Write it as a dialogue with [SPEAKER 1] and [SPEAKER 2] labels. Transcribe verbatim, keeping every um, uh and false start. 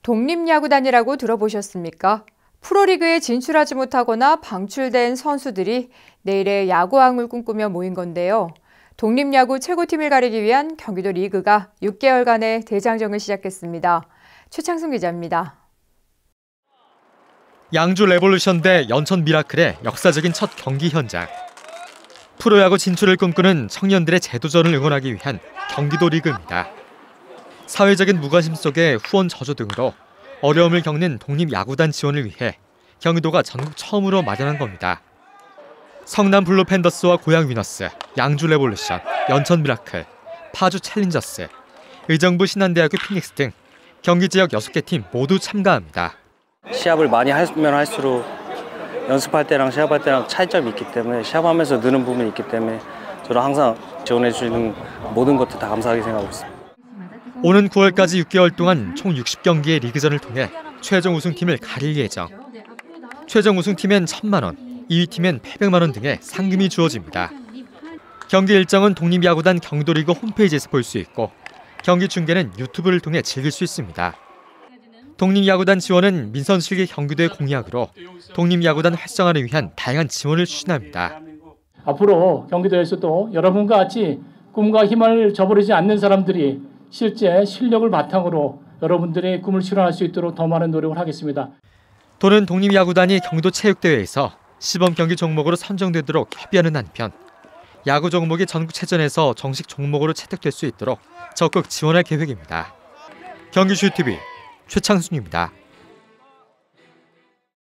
[SPEAKER 1] 독립야구단이라고 들어보셨습니까? 프로리그에 진출하지 못하거나 방출된 선수들이 내일의 야구왕을 꿈꾸며 모인 건데요. 독립야구 최고팀을 가리기 위한 경기도 리그가 육 개월간의 대장정을 시작했습니다. 최창순 기자입니다.
[SPEAKER 2] 양주 레볼루션 대 연천 미라클의 역사적인 첫 경기 현장. 프로야구 진출을 꿈꾸는 청년들의 재도전을 응원하기 위한 경기도 리그입니다. 사회적인 무관심 속에 후원 저조 등으로 어려움을 겪는 독립야구단 지원을 위해 경기도가 전국 처음으로 마련한 겁니다. 성남 블루 팬더스와 고양 위너스, 양주 레볼루션, 연천 미라클, 파주 챌린저스, 의정부 신한대학교 피닉스 등 경기 지역 여섯 개 팀 모두 참가합니다.
[SPEAKER 3] 시합을 많이 하면 할수록 연습할 때랑 시합할 때랑 차이점이 있기 때문에 시합하면서 느는 부분이 있기 때문에 저는 항상 지원해 주시는 모든 것들 다 감사하게 생각하고 있습니다.
[SPEAKER 2] 오는 구월까지 육 개월 동안 총 육십 경기의 리그전을 통해 최종 우승팀을 가릴 예정. 최종 우승팀엔 천만 원, 이 위 팀엔 팔백만 원 등의 상금이 주어집니다. 경기 일정은 독립야구단 경기도리그 홈페이지에서 볼 수 있고 경기 중계는 유튜브를 통해 즐길 수 있습니다. 독립야구단 지원은 민선실기 경기도의 공약으로 독립야구단 활성화를 위한 다양한 지원을 추진합니다.
[SPEAKER 4] 앞으로 경기도에서도 여러분과 같이 꿈과 희망을 저버리지 않는 사람들이 실제 실력을 바탕으로 여러분들의 꿈을 실현할 수 있도록 더 많은 노력을 하겠습니다.
[SPEAKER 2] 도는 독립야구단이 경기도 체육대회에서 시범 경기 종목으로 선정되도록 협의하는 한편 야구 종목이 전국체전에서 정식 종목으로 채택될 수 있도록 적극 지원할 계획입니다. 경기슈티비 최창순입니다.